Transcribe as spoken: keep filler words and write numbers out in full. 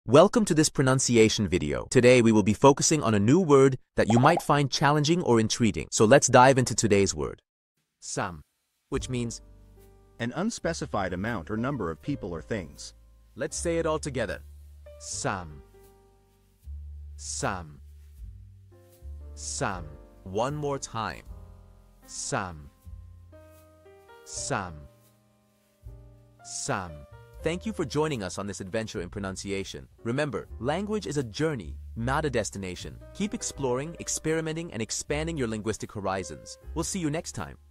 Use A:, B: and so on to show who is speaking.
A: Welcome to this pronunciation video. Today we will be focusing on a new word that you might find challenging or intriguing. So let's dive into today's word. Sam, which means
B: an unspecified amount or number of people or things.
A: Let's say it all together. Sam. Sam. Sam. One more time. Sam. Sam. Sam. Thank you for joining us on this adventure in pronunciation. Remember, language is a journey, not a destination. Keep exploring, experimenting, and expanding your linguistic horizons. We'll see you next time.